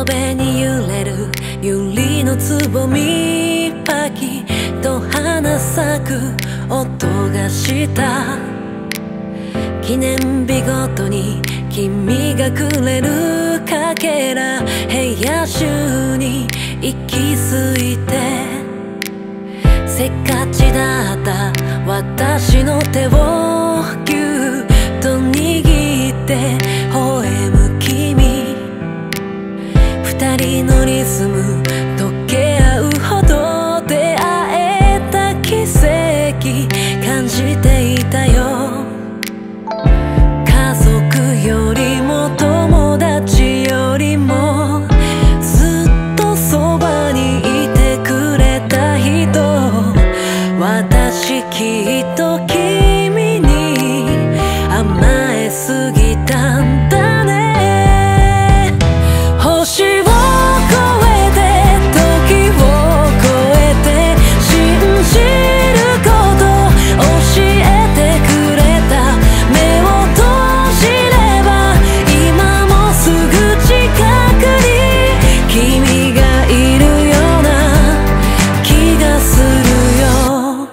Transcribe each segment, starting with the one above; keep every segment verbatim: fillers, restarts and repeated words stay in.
壁に揺れる百合のつぼみパキと花咲く音がした。記念日ごとに君がくれるかけら部屋中に息づいて、せっかちだった私の手をぎゅっと握って微笑む君。二人のリズム溶け合うほど出会えた奇跡感じていたよ。家族よりも友達よりもずっとそばにいてくれた人、私きっと君に甘えすぎたんだね。星を越えて時を越えて信じること教えてくれた。目を閉じれば今もすぐ近くに君がいるような気がするよ。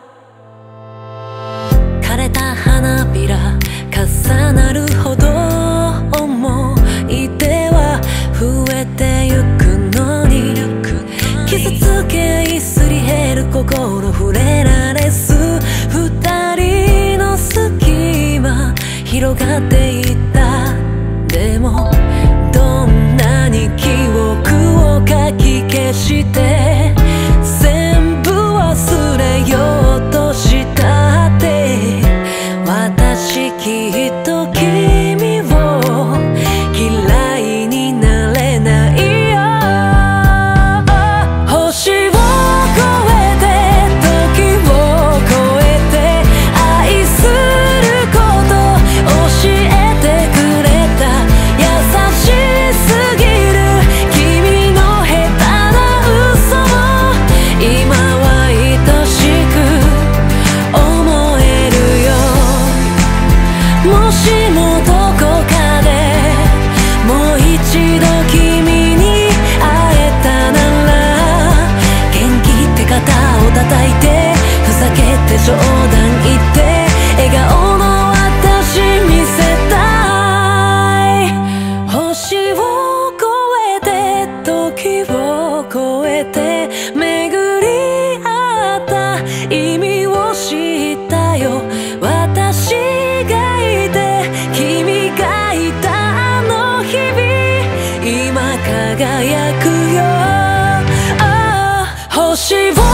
枯れた花びら重なるほど思い出は増えてゆくのに、傷つけ合いすり減る心触れられず、二人の隙間広がっていった。でもどんなに記憶をかき消して全部忘れようとしたって、私きっと君を嫌いになれないよ。星を越えて時を越えて愛すること教えてくれた。優しすぎる君の下手な嘘も今は愛しく思えるよ。もしもどこかでもう一度君に会えたなら、元気って肩を叩いてふざけて冗談言って笑顔の私見せたい。星を越えて時を越えて巡り合った意味を知ったよ。私がいて君がいたあの日々今輝くよ。ああ星を